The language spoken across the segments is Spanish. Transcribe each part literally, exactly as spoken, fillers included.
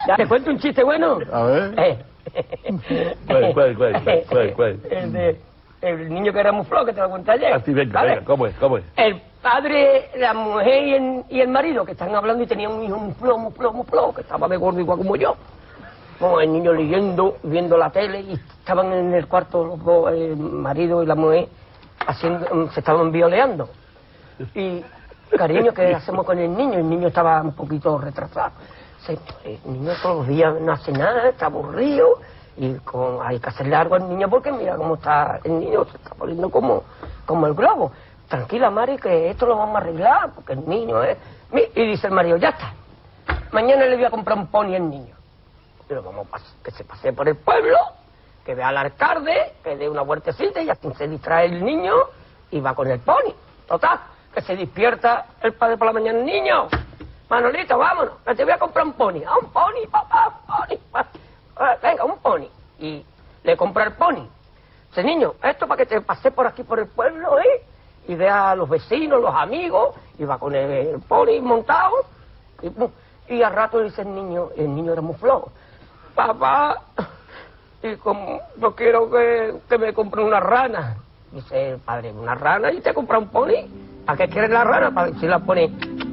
¿Te cuento un chiste bueno? A ver. Eh. ¿Cuál, cuál, cuál, cuál, cuál, cuál? El de... El niño que era muy flojo, que te lo conté ayer. Así, venga, ¿vale? venga, ¿cómo es, cómo es? El padre, la mujer y el, y el marido que están hablando y tenían un hijo muy flojo, muy flojo, muy flojo, que estaba de gordo igual como yo. Como el niño leyendo, viendo la tele, y estaban en el cuarto los dos, el marido y la mujer, haciendo, se estaban violeando. Y, cariño, ¿qué hacemos con el niño? El niño estaba un poquito retrasado. El niño todos los días no hace nada, está aburrido, y con, hay que hacerle algo al niño porque mira cómo está el niño, se está poniendo como, como el globo. Tranquila, Mari, que esto lo vamos a arreglar, porque el niño es... Y dice el marido, ya está, mañana le voy a comprar un pony al niño. Pero vamos a que se pase por el pueblo, que vea al alcalde, que dé una vueltecita y así se distrae el niño y va con el pony. Total, que se despierta el padre por la mañana, niño, Manolito, vámonos, que te voy a comprar un pony. Ah, un pony, papá, un pony, papá. Venga, un pony. Y le compra el pony. Dice, niño, esto para que te pase por aquí por el pueblo, ¿eh? Y vea a los vecinos, los amigos, y va con el, el pony montado. Y, y al rato dice el niño, el niño era muy flojo. Papá, y como yo quiero que, que me compre una rana. Dice el padre, ¿una rana? ¿Y te compra un pony? ¿Para qué quieres la rana? Para ver si la pone...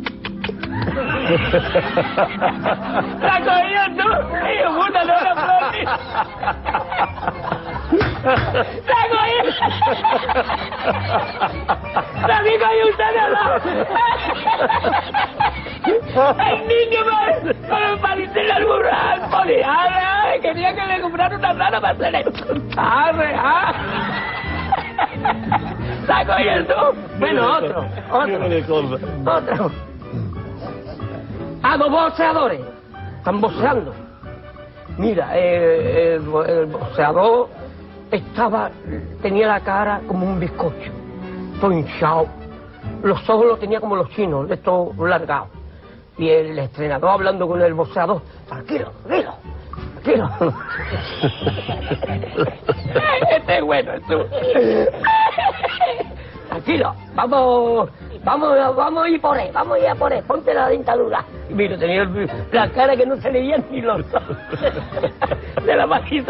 ¡La cogió tú! ¡Hijo puta, no la pone! ¡La cogió! ¡La vi cogió usted al lado! ¡El niño para parecerle al burro al poli! ¡Arre! Quería que le comprara una rana para hacerle... ¡Arre! ¡Arre! ¡La cogió tú! Bueno, otro, otro, otro. A dos boxeadores, están boxeando. Mira, eh, el, el boxeador estaba, tenía la cara como un bizcocho, todo hinchado. Los ojos los tenía como los chinos, estos largados. Y el entrenador hablando con el boxeador, tranquilo, tranquilo, tranquilo. Este es bueno, tú. Tranquilo, vamos... Vamos, vamos a ir por él, vamos a ir a por él, ponte la dentadura. Y mira, tenía el, la cara que no se le veían ni los ojos. De la majita.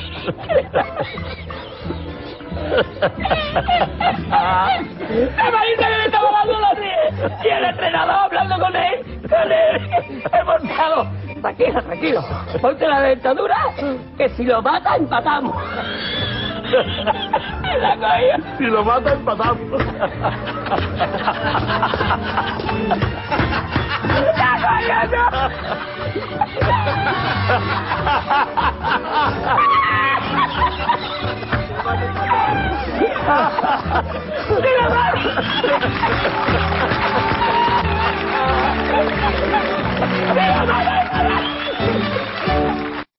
La majita que le estaba dando la ríe. Y el entrenador hablando con él, con él, el montado. Tranquilo, tranquilo, ponte la dentadura, que si lo mata, empatamos. La cogió. Si lo mata, empatamos. ¡La cogió, no!